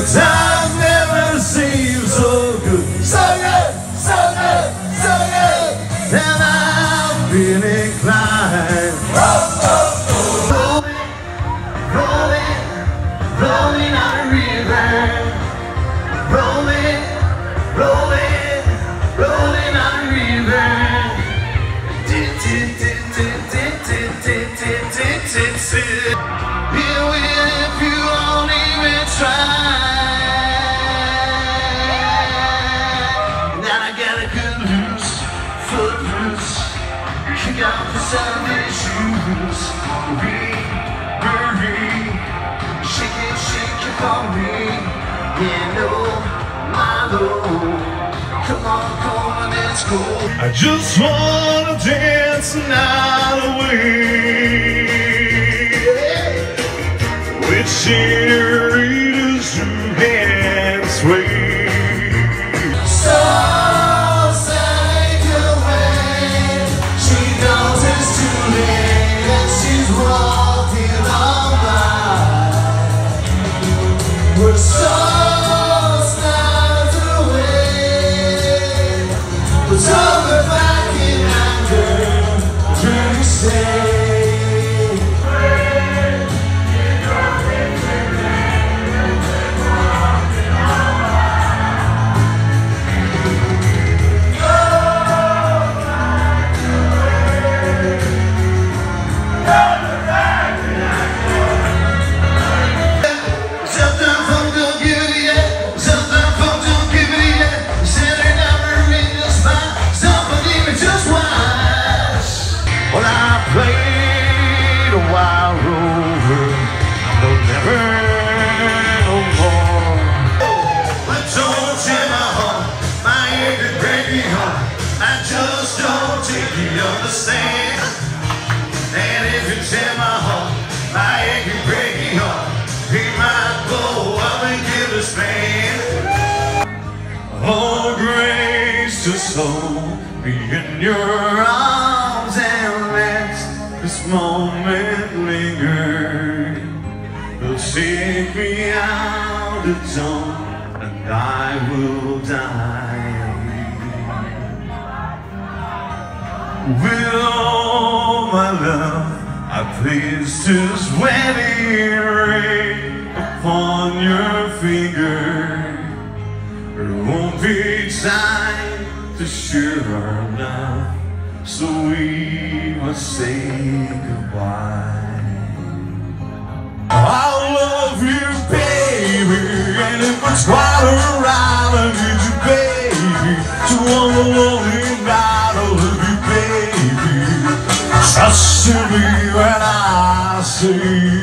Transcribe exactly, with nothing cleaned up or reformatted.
Well, times never seem so good, so good, so good, so good. And I've been inclined. Oh, oh, oh. Rolling, rolling, rolling on a river. Rolling, rolling, rolling on a river. Did, did, did, did, did, did, did, did, did, did, did. Here with if you won't even try. Now I got a good loose, foot loose. Kick out the Sunday shoes. Hurry, hurry, shake it, shake it for me. Yeah, no, my lord. Come on, come on, let's go. I just wanna dance the night away with senoritas who can sway. So take away, she knows it's too late and she's walking on by. We're so over back in anger, do you say? Well, I played a wild rover, no never, no more. But don't tear my heart, my aching, breaking heart. I just don't think you understand. And if you tear my heart, my aching, breaking heart, he might blow up and kill this man. Oh, grace to soul, be in your arms and let this moment linger. It'll take me out of dawn and I will die. With all my love I placed this wedding ring upon your finger. There won't be time to share our love, so we must say goodbye. I love you, baby, and if it's water around, I need you, baby. So on the lonely night, I love you, baby. Trust in me when I say